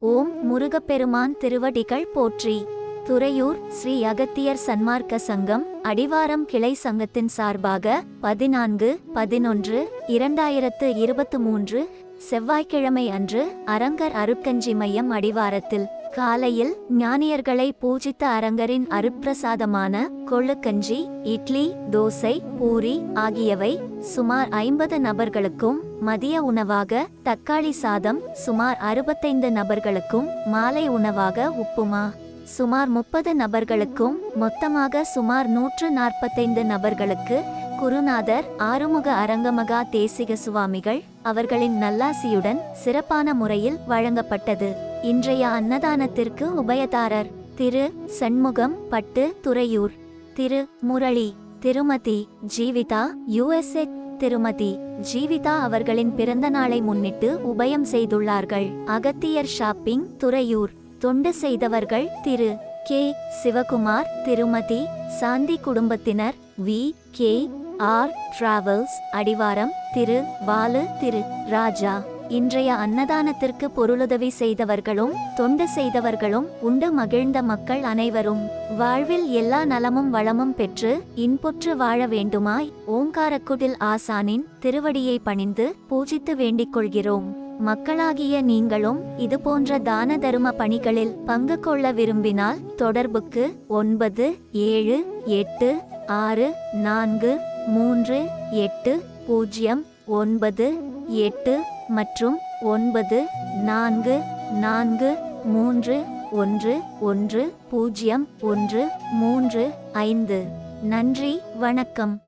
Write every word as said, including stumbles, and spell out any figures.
ஓம் முருகப்பெருமான் திருவடிகள் போற்றி. துறையூர் ஸ்ரீ அகத்தியர் சன்மார்க்க சங்கம் அடிவாரம் கிளை சங்கத்தின் சார்பாக பதினான்கு பதினொன்று இரண்டாயிரத்து இருபத்து மூன்று செவ்வாய்க்கிழமை அன்று அரங்கர் அருட்கஞ்சி மையம் அடிவாரத்தில் காலையில் ஞானியர்களை பூஜித்த அரங்கரின் அருட்பிரசாதமான கொள்ளுக்கஞ்சி, இட்லி, தோசை, பூரி ஆகியவை சுமார் ஐம்பது நபர்களுக்கும், மதிய உணவாக தக்காளி சாதம் சுமார் அறுபத்தைந்து நபர்களுக்கும், மாலை உணவாக உப்புமா சுமார் முப்பது நபர்களுக்கும், மொத்தமாக சுமார் நூற்று நாற்பத்தைந்து நபர்களுக்கு குருநாதர் ஆறுமுக அரங்கமகா தேசிக சுவாமிகள் அவர்களின் நல்லாசியுடன் சிறப்பான முறையில் வழங்கப்பட்டது. இன்றைய அன்னதானத்திற்கு உபயதாரர் திரு சண்முகம் பட்டு துறையூர், திரு முரளி, திருமதி ஜீவிதா யுஎஸ்ஏ. திருமதி ஜீவிதா அவர்களின் பிறந்த நாளை முன்னிட்டு உபயம் செய்துள்ளார்கள். அகத்தியர் ஷாப்பிங் துறையூர். தொண்டு செய்தவர்கள் திரு கே சிவகுமார், திருமதி சாந்தி. குடும்பத்தினர் வி கே ஆர் டிராவல்ஸ் அடிவாரம், திரு பாலு, திரு ராஜா. இன்றைய அன்னதானத்திற்கு பொருளுதவி செய்தவர்களும் தொண்டு செய்தவர்களும் உண்டு மகிழ்ந்த மக்கள் அனைவரும் வாழ்வில் எல்லா நலமும் வளமும் பெற்று இன்புற்று வாழ வேண்டுமாய் ஓங்காரக்குடில் ஆசானின் திருவடியை பணிந்து பூஜித்து வேண்டிக் கொள்கிறோம். மக்களாகிய நீங்களும் இதுபோன்ற தான தரும பணிகளில் பங்கு கொள்ள விரும்பினால் தொடர்புக்கு ஒன்பது ஏழு எட்டு ஆறு நான்கு மூன்று எட்டு பூஜ்ஜியம் ஒன்பது எட்டு மற்றும் ஒன்பது நான்கு நான்கு மூன்று ஒன்று ஒன்று பூஜ்ஜியம் ஒன்று மூன்று ஐந்து. நன்றி, வணக்கம்.